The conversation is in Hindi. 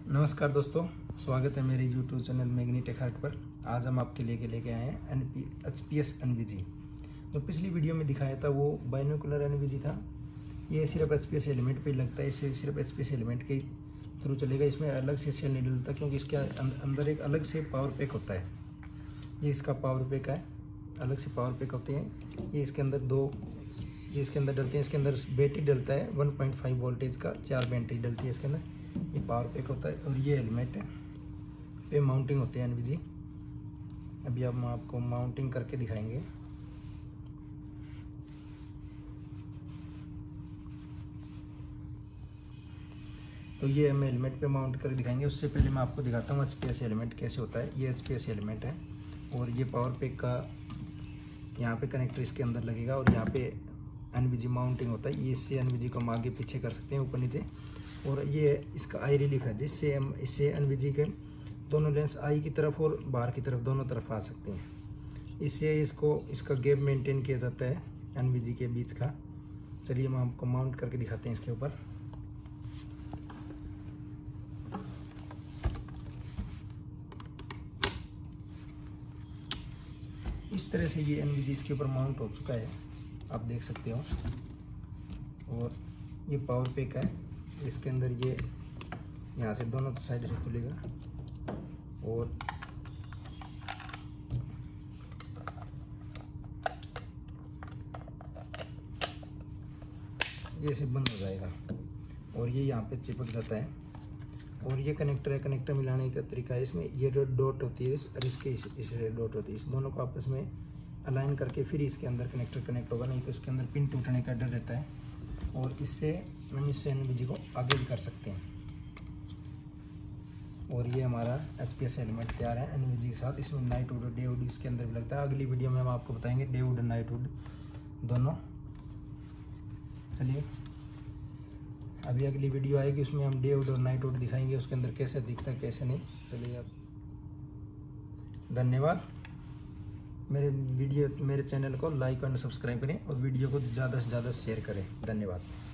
नमस्कार दोस्तों, स्वागत है मेरे YouTube चैनल मैग्नीटेक हार्ट पर। आज हम आपके लेके आए हैं HPS NVG। जो पिछली वीडियो में दिखाया था वो बाइनोकुलर NVG था। ये सिर्फ HPS एलिमेंट पे लगता है, इसे सिर्फ HPS एलिमेंट के थ्रू चलेगा। इसमें अलग से सेल नहीं डलता क्योंकि इसके अंदर एक अलग से पावर पैक होता है। ये इसका पावर पैक है, अलग से पावर पैक होते हैं। ये इसके अंदर ये इसके अंदर डलते हैं। इसके अंदर बैटरी डलता है 1.5 वोल्टेज का, 4 बैटरी डलती है इसके अंदर। ये पावर पैक होता है और ये हेलमेट पे माउंटिंग होते हैं NVG। अभी हम आपको माउंटिंग करके दिखाएंगे। तो ये हम हेलमेट पे माउंट करके दिखाएंगे। उससे पहले मैं आपको दिखाता हूँ HPS एलिमेंट कैसे होता है। ये HPS एलिमेंट है और ये पावर पैक का यहाँ पे कनेक्टर इसके अंदर लगेगा और यहाँ पे NVG माउंटिंग होता है। ये इससे NVG को हम आगे पीछे कर सकते हैं, ऊपर नीचे। और ये इसका आई रिलीफ है, जिससे हम इससे NVG के दोनों लेंस आई की तरफ और बाहर की तरफ दोनों तरफ आ सकते हैं। इससे इसका गैप मेंटेन किया जाता है NVG के बीच का। चलिए हम आपको माउंट करके दिखाते हैं इसके ऊपर। इस तरह से ये NVG इसके ऊपर माउंट हो चुका है, आप देख सकते हो। और ये पावर पैक है, इसके अंदर ये यहाँ से दोनों साइड से खुलेगा और ये से बंद हो जाएगा और ये यहाँ पे चिपक जाता है। और ये कनेक्टर है, कनेक्टर मिलाने का तरीका है इसमें। ये डॉट होती है और इसके इस डॉट होती है, इस दोनों को आपस में अलाइन करके फिर इसके अंदर कनेक्टर कनेक्ट होगा, नहीं तो इसके अंदर पिन टूटने का डर रहता है। और इससे हम इससे NVG को आगे भी कर सकते हैं। और ये हमारा HPS एलिमेंट तैयार है NVG के साथ। इसमें नाइट वुड और डे वुड इसके अंदर भी लगता है। अगली वीडियो में हम आपको बताएंगे डे वुड और नाइट वुड दोनों। चलिए अभी अगली वीडियो आएगी, उसमें हम डे वुड और नाइट वुड दिखाएंगे, उसके अंदर कैसे दिखता है कैसे नहीं। चलिए अब धन्यवाद। मेरे चैनल को लाइक और सब्सक्राइब करें और वीडियो को ज़्यादा से ज़्यादा शेयर करें। धन्यवाद।